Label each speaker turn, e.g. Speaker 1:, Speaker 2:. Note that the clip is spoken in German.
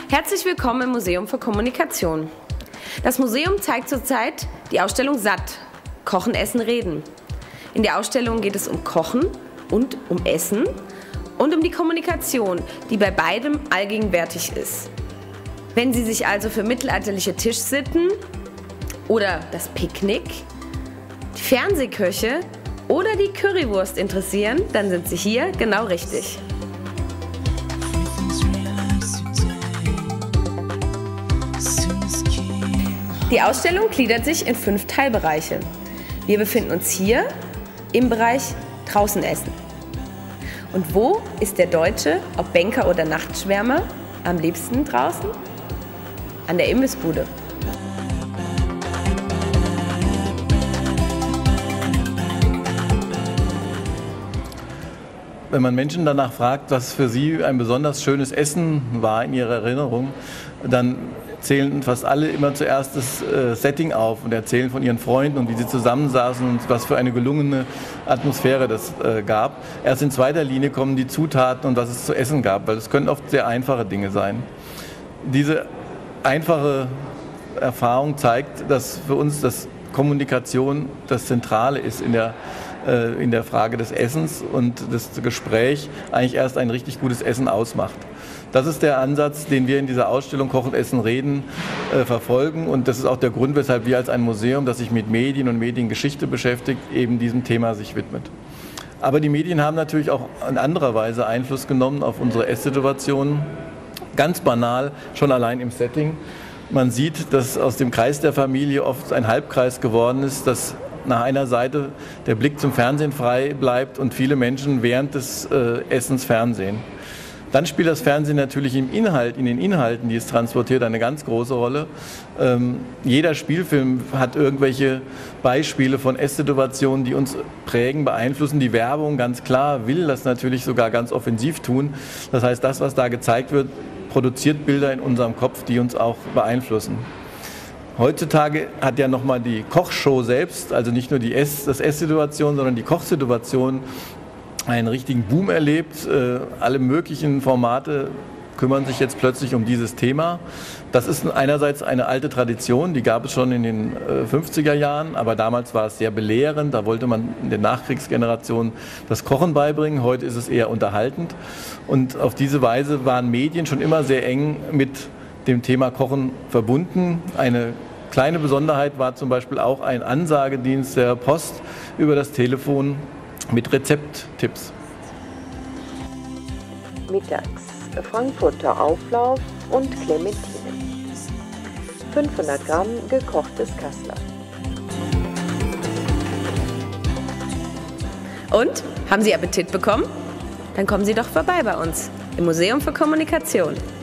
Speaker 1: Herzlich willkommen im Museum für Kommunikation. Das Museum zeigt zurzeit die Ausstellung Satt – Kochen, Essen, Reden. In der Ausstellung geht es um Kochen und um Essen und um die Kommunikation, die bei beidem allgegenwärtig ist. Wenn Sie sich also für mittelalterliche Tischsitten oder das Picknick, die Fernsehköche oder die Currywurst interessieren, dann sind Sie hier genau richtig. Die Ausstellung gliedert sich in 5 Teilbereiche. Wir befinden uns hier im Bereich draußen essen. Und wo ist der Deutsche, ob Banker oder Nachtschwärmer, am liebsten draußen? An der Imbissbude.
Speaker 2: Wenn man Menschen danach fragt, was für sie ein besonders schönes Essen war in ihrer Erinnerung, dann zählen fast alle immer zuerst das Setting auf und erzählen von ihren Freunden und wie sie zusammensaßen und was für eine gelungene Atmosphäre das gab. Erst in zweiter Linie kommen die Zutaten und was es zu essen gab, weil es können oft sehr einfache Dinge sein. Diese einfache Erfahrung zeigt, dass für uns das Kommunikation das Zentrale ist in der Frage des Essens und das Gespräch eigentlich erst ein richtig gutes Essen ausmacht. Das ist der Ansatz, den wir in dieser Ausstellung Kochen, Essen, Reden verfolgen und das ist auch der Grund, weshalb wir als ein Museum, das sich mit Medien und Mediengeschichte beschäftigt, eben diesem Thema sich widmet. Aber die Medien haben natürlich auch in anderer Weise Einfluss genommen auf unsere Esssituationen. Ganz banal, schon allein im Setting. Man sieht, dass aus dem Kreis der Familie oft ein Halbkreis geworden ist, dass nach einer Seite der Blick zum Fernsehen frei bleibt und viele Menschen während des Essens Fernsehen. Dann spielt das Fernsehen natürlich in den Inhalten, die es transportiert, eine ganz große Rolle. Jeder Spielfilm hat irgendwelche Beispiele von Esssituationen, die uns prägen, beeinflussen. Die Werbung, ganz klar, will das natürlich sogar ganz offensiv tun. Das heißt, das, was da gezeigt wird, produziert Bilder in unserem Kopf, die uns auch beeinflussen. Heutzutage hat ja nochmal die Kochshow selbst, also nicht nur das Esssituation, sondern die Kochsituation, einen richtigen Boom erlebt. Alle möglichen Formate kümmern sich jetzt plötzlich um dieses Thema. Das ist einerseits eine alte Tradition, die gab es schon in den 50er Jahren, aber damals war es sehr belehrend. Da wollte man in der Nachkriegsgeneration das Kochen beibringen. Heute ist es eher unterhaltend. Und auf diese Weise waren Medien schon immer sehr eng mit dem Thema Kochen verbunden. Eine kleine Besonderheit war zum Beispiel auch ein Ansagedienst der Post über das Telefon mit Rezepttipps.
Speaker 3: Mittags Frankfurter Auflauf und Clementine. 500 Gramm gekochtes Kassler.
Speaker 1: Und? Haben Sie Appetit bekommen? Dann kommen Sie doch vorbei bei uns im Museum für Kommunikation.